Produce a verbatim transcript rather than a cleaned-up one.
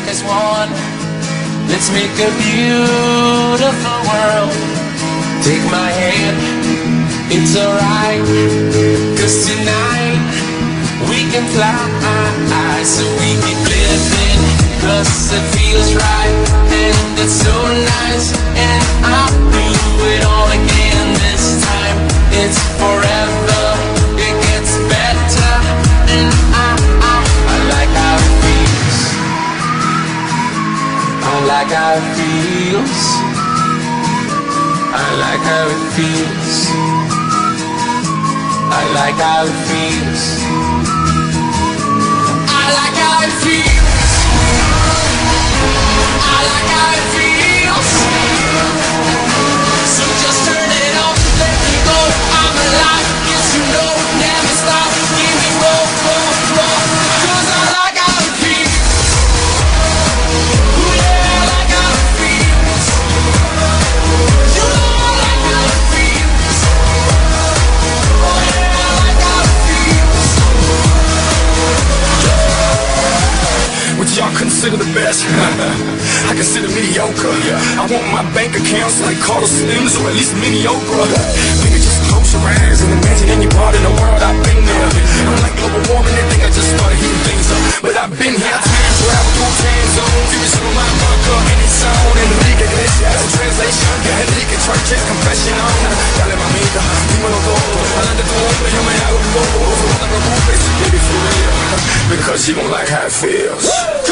make us one. Let's make a beautiful world. Take my hand, it's alright, 'cause tonight we can fly, so we keep living, 'cause it feels right, and it's so nice, and I'll do it all again this time. It's forever, it gets better, and I, I, I like how it feels. I like how it feels. I like how it feels. I like how it feels. I like how it feels. I like how it feels. So just turn it on, let me go. I'm alive, yes you know, never stop. Give me more, more, more, 'cause I like how it feels. Ooh yeah, I like how it feels. You know I like how it feels. Oh yeah, I like how it feels. What y'all consider the best? I consider mediocre. I want my bank accounts like Carter Slims, or at least mediocre. Baby, just close your eyes and imagine any part in the world I've been there. I'm like global warming, they think I just started heating things up, but I've been here. Time travel through time zones. Give me some of my vodka and it's on. Enrique Iglesias, translation. Enrique Church's confession on. Dale mamita, dímelo todo. Adelante tu hombre, yo me hago loco. No te preocupes, baby, for real, because you don't like how it feels.